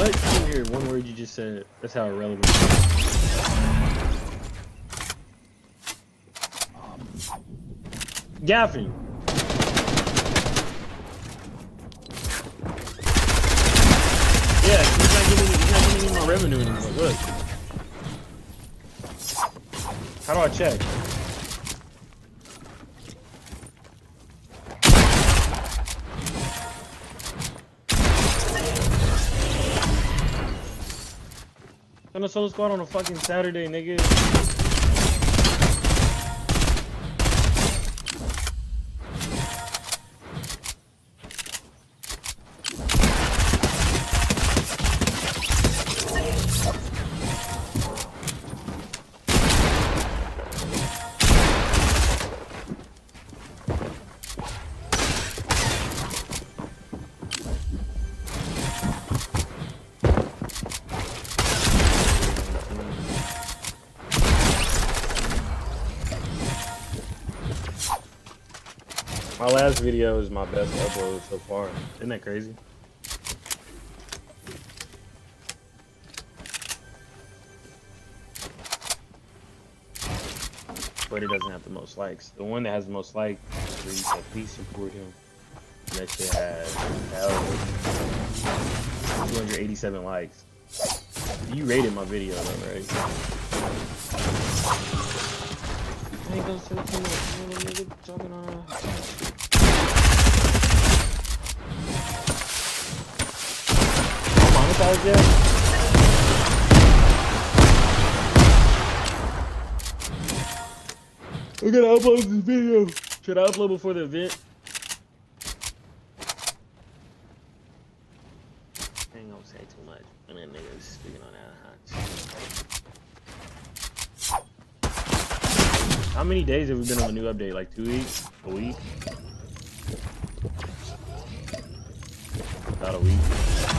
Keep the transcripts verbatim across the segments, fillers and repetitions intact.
What? I didn't hear one word you just said. That's how irrelevant. Gaffing. Yeah, he's not giving me, he's not giving me my revenue anymore. Look. How do I check? I'm gonna solo squad on a fucking Saturday, nigga. My last video is my best upload so far. Isn't that crazy? But it doesn't have the most likes. The one that has the most likes, please, please support him. And that shit has two hundred eighty-seven likes. You rated my video though, right? I ain't gonna say too much, nigga talking on a... Monetized yet? We're gonna upload this video. Should I upload before the event? I ain't gonna say too much. And then niggas speaking on that hot. How many days have we been on a new update? Like two weeks? A week? About a week.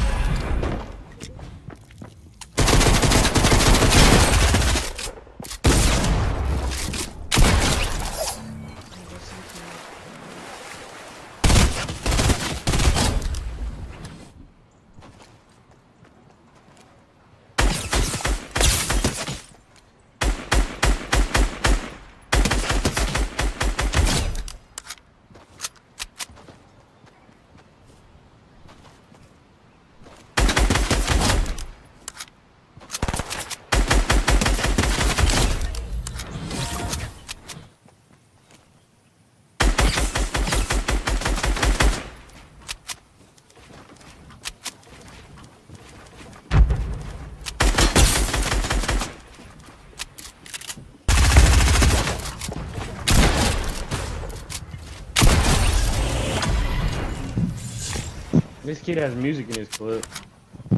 This kid has music in his clip. I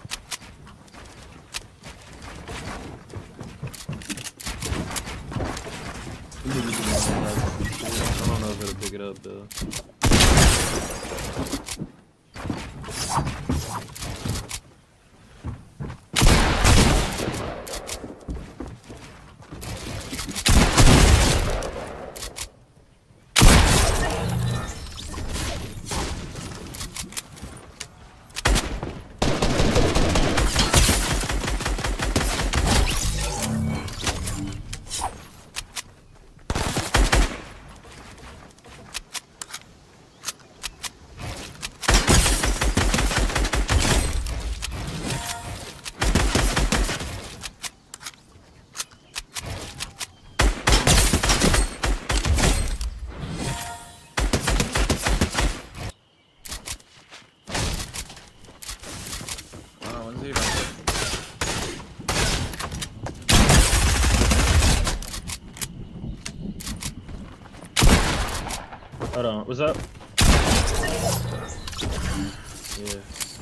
don't know if it'll pick it up though. Hold on, what's up? Yeah.